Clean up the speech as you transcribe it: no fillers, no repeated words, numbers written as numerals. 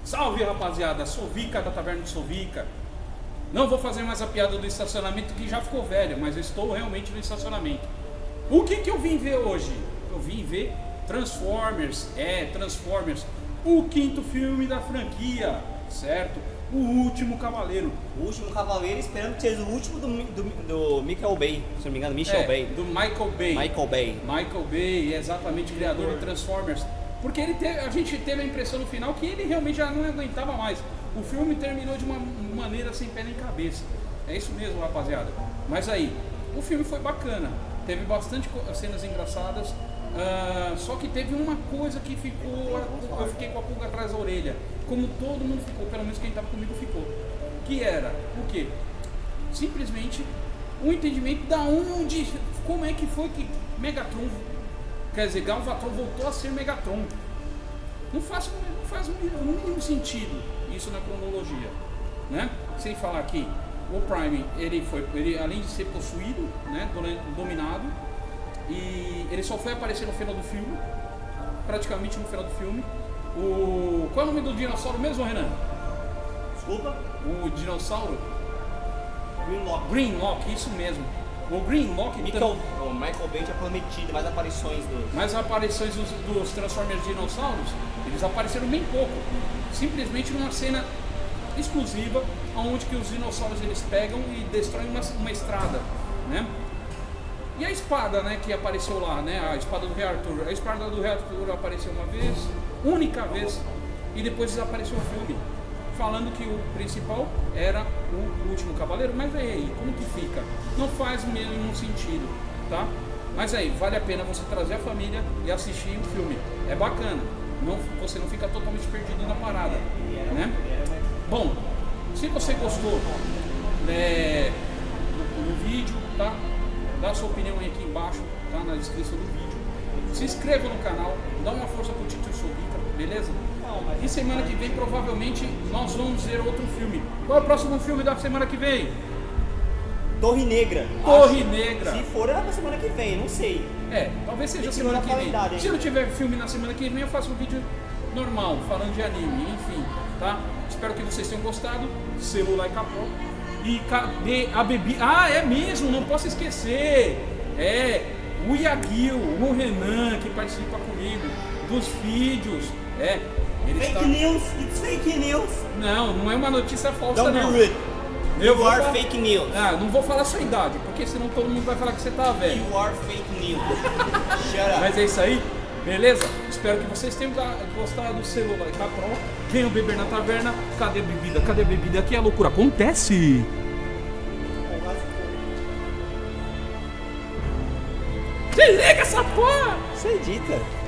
Salve, rapaziada, Sovica da Taverna de Sovica. Não vou fazer mais a piada do estacionamento que já ficou velho, mas eu estou realmente no estacionamento. O que eu vim ver hoje? Eu vim ver Transformers, Transformers, o quinto filme da franquia, certo? O Último Cavaleiro. O Último Cavaleiro, esperando que seja o último do Michael Bay, se não me engano, Bay. Do Michael Bay. Michael Bay, exatamente, criador de Transformers. Porque a gente teve a impressão no final que ele realmente já não aguentava mais. O filme terminou de uma maneira sem pé nem cabeça. É isso mesmo, rapaziada. Mas aí, o filme foi bacana. Teve bastante cenas engraçadas. Só que teve uma coisa que ficou... Eu fiquei com a pulga atrás da orelha. Como todo mundo ficou, pelo menos quem estava comigo ficou. Que era o quê? Simplesmente um entendimento da onde... Como é que foi que Megatron... Quer dizer, Galvatron voltou a ser Megatron. Não faz o mínimo sentido isso na cronologia, né? Sem falar que o Prime, ele além de ser possuído, né, dominado, e ele só foi aparecer no final do filme, praticamente no final do filme. Qual é o nome do dinossauro mesmo, Renan? Desculpa? O dinossauro? Grimlock. Grimlock, isso mesmo. O Grimlock... O Michael Bay tinha prometido mais aparições dos Transformers dinossauros, eles apareceram bem pouco. Simplesmente numa cena exclusiva, onde que os dinossauros eles pegam e destroem uma estrada, né? E a espada, né, que apareceu lá, né? A espada do Rei Arthur. A espada do Rei Arthur apareceu uma vez, única vez, e depois desapareceu o filme, falando que o principal era o Último Cavaleiro. Mas aí, como que fica? Não faz o mesmo sentido, tá? Mas aí, vale a pena você trazer a família e assistir o filme. É bacana, você não fica totalmente perdido na parada, né? Bom, se você gostou do vídeo, tá? Dá a sua opinião aí aqui embaixo, tá? Na descrição do vídeo. Se inscreva no canal, dá uma força pro Tito Sovica, beleza? E semana que vem, provavelmente, nós vamos ver outro filme. Qual é o próximo filme da semana que vem? Torre Negra. Torre Negra. Se for, é na semana que vem, não sei. Talvez seja semana que vem. Se não tiver filme na semana que vem, eu faço um vídeo normal, falando de anime, enfim, tá? Espero que vocês tenham gostado. Celular Capô. E cadê a bebida? É mesmo, não posso esquecer. O Yagil, o Renan, que participa comigo dos vídeos. Fake news, it's fake news. Não é uma notícia falsa, não. You are fake news. Não vou falar a sua idade, porque senão todo mundo vai falar que você tá velho. You are fake news. Shut up. Mas é isso aí, beleza? Espero que vocês tenham gostado do celular Capron. Venham beber na taverna. Cadê a bebida? Cadê a bebida? Aqui a loucura acontece. Desliga essa porra! Você edita.